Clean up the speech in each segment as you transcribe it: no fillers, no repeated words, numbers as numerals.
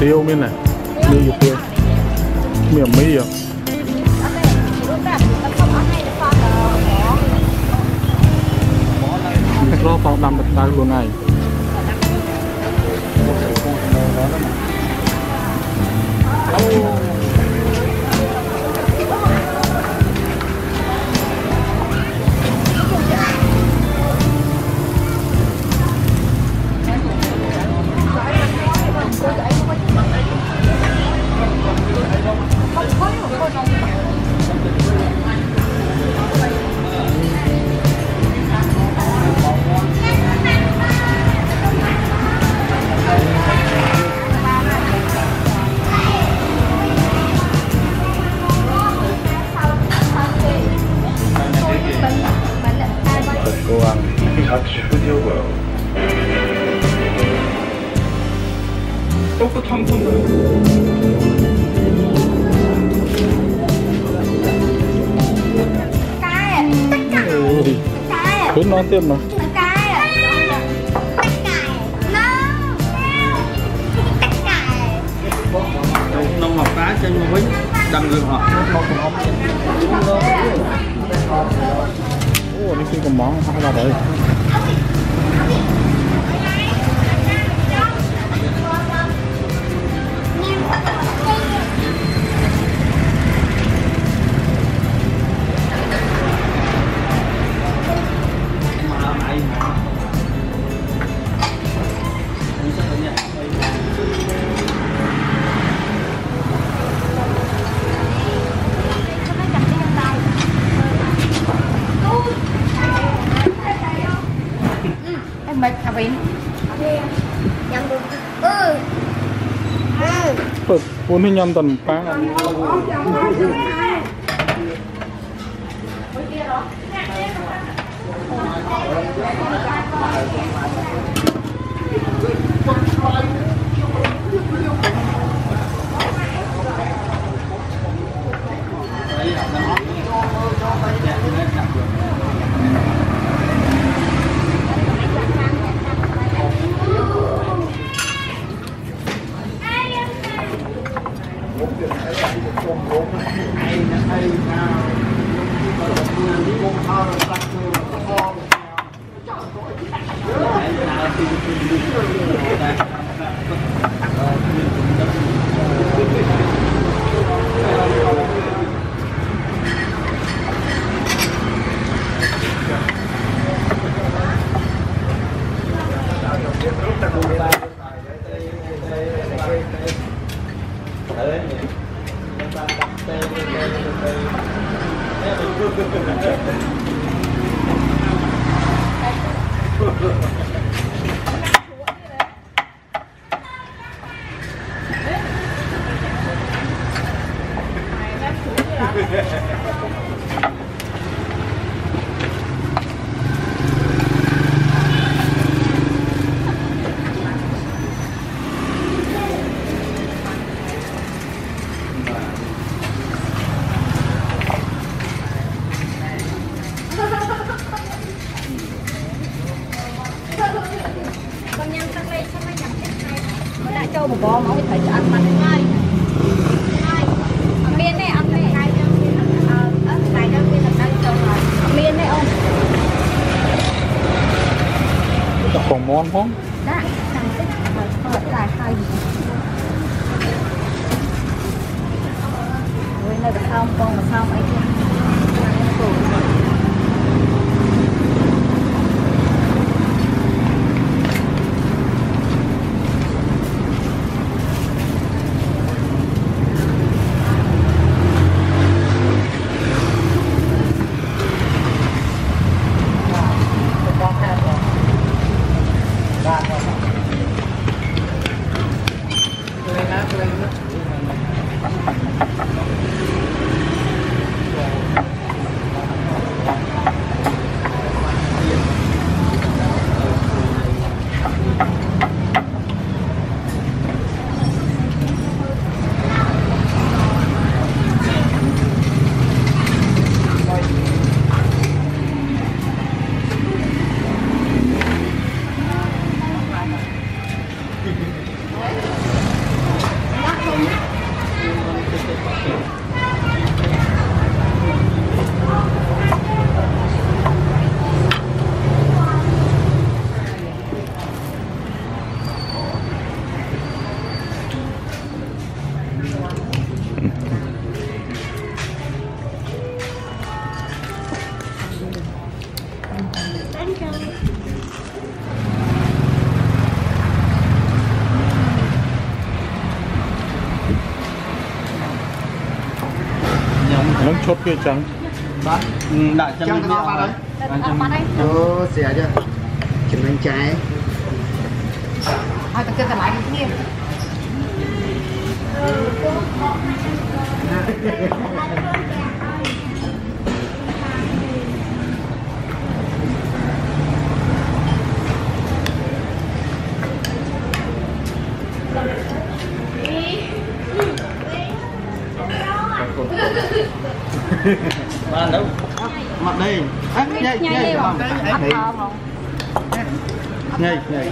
tiêu miên này, mì dụ tiêu, miệng mì à. Nó còn đâm được tay luôn này. Khuyến nó tiếp mà. Nông học cá trên một bánh đầm rừng họ. Ồ, đi xin còn món hai ba đấy. Pun ini nyam tanpa. Một bò máu thì phải ăn mặn ngay. Miên này ăn này. Cái đó miên là đang trồng rồi. Miên này ông. Có còn ngon không? Đã, thằng thích hợp lại hai gì. Với nơi được không, con mà sao ấy chứ. Nó chốt kia trắng. Đại trắng cái bao đấy. Xẻ chưa? Chừng bánh trái. Thôi, ta lại cái kia. Bạn đâu? Mặt đây. Nhảy nhảy không? Nhảy nhảy.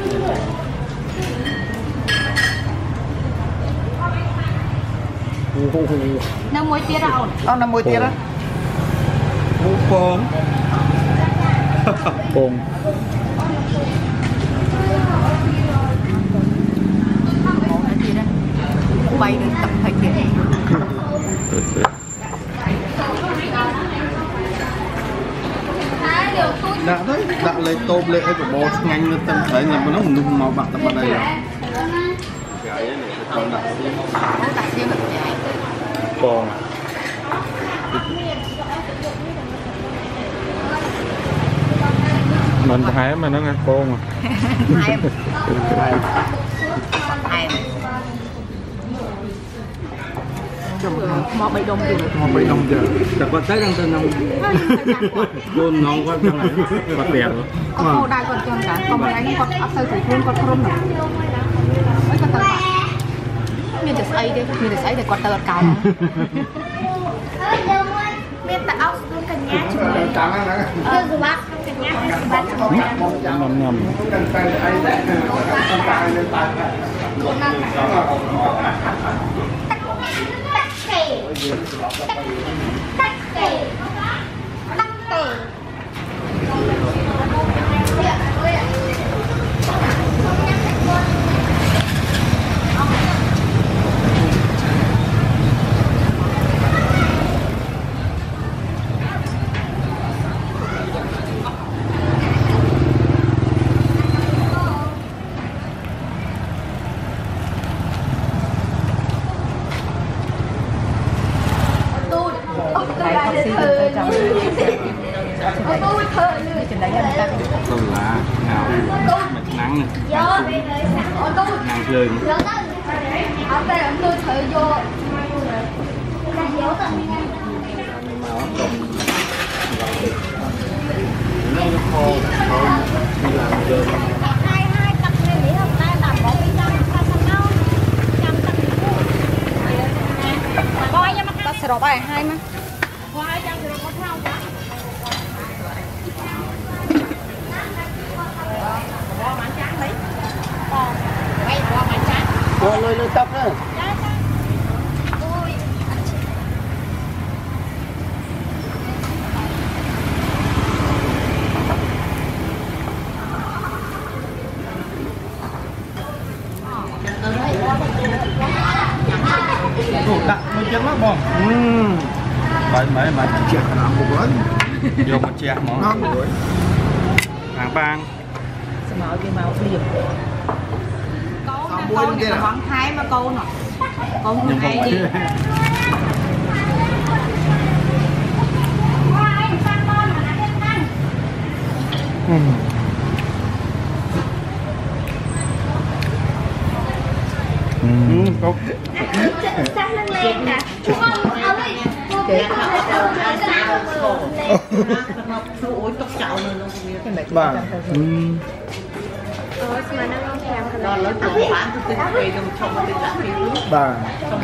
Năm muối tiết đâu? Năm muối tiết đó. Phồng. Phồng. Bay đến tập phải kia. Đã đấy, đã lấy tôm lấy cái của bò nhanh lên tâm thấy là nó màu bạc tập vào đây rồi. Phồng. Mình thấy mà nó nghe phồng à. Mò bay đông rồi. Mò bay đông giờ. Chắc có tới đang tên nông. Luôn ngon quá trong này. Bắt đẹp rồi. Con cô đai con chân cả. Con mấy anh con áp sơ thủ khuôn con khrom rồi. Mấy con tơ bạn. Mình được xây đi. Mình được xây để con tơ cào. Mình ta áo luôn cả nhà chúng mình. Rồi bác cả nhà hay bác Nằm nằm. Tôi là ngào mệt nắng này. Ngào chơi. Sẽ đổ bài hai mà. Lôi tóc nữa. Đặt một chiếc lắm không? Mấy chiếc làm một bữa. Vô một chiếc món. Ngon một bữa. Hàng bang. Màu kia màu phi con này còn hai mà con nè con không hay gì Tốt. Bà bà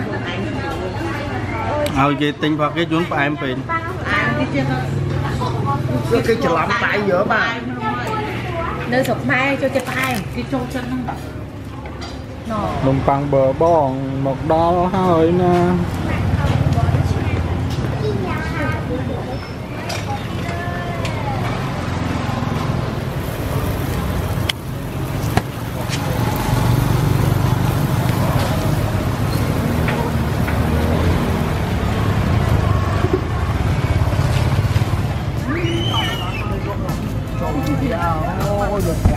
cái tinh vào cái cuốn em phìn cái chả làm tay giữa bà nơi sụp mai cho tay cái trâu chân nông bằng bờ bòn một đo hơi nè rồi